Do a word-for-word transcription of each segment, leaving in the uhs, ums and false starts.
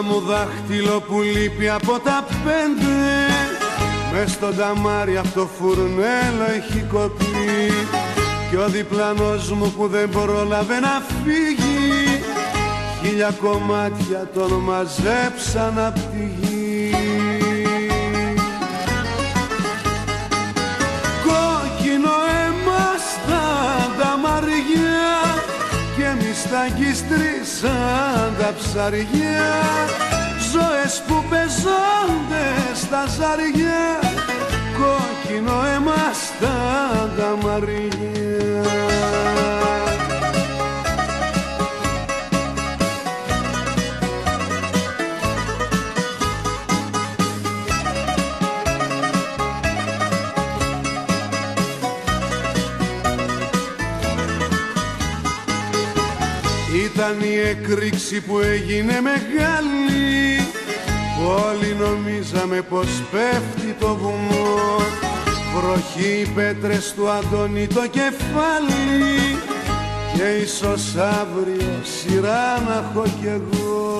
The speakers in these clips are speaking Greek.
μου δάχτυλο που λείπει από τα πέντε, μες στο ταμάρι αυτό φουρνέλο έχει κοπεί, κι ο διπλανός μου που δεν πρόλαβε να φύγει, χίλια κομμάτια τον μαζέψαν απ' τη γη. Κόκκινο αίμα στα ταμαριά και εμείς τα γκιστρίσαν τα ψαριά, ζωές που πεζόνται στα ζαριά, κόκκινο αίμα στα ταμαριά. Ήταν η έκρηξη που έγινε μεγάλη, όλοι νομίζαμε πως πέφτει το βουνό, βροχή οι πέτρες του Αντώνη το κεφάλι, και ίσως αύριο σειρά να έχω κι εγώ.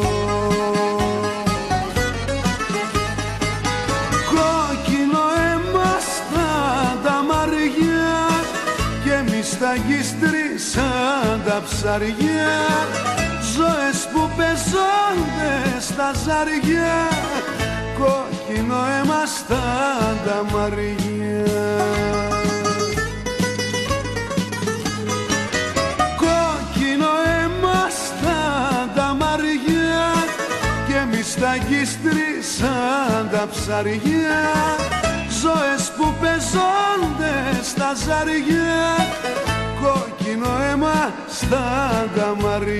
Κόκκινο αίμα στα ταμαριά και εμείς τα γυστρίσαν τα ψαριά, ζωές που πεζόνται στα ζαριά, κόκκινο αίμα στα ταμαριά. Κόκκινο αίμα στα ταμαριά και εμείς τα γυστρίσαν τα ψαριά, ζωές που πεζόνται στα ζαριά, κόκκινο αίμα στα ταμαριά.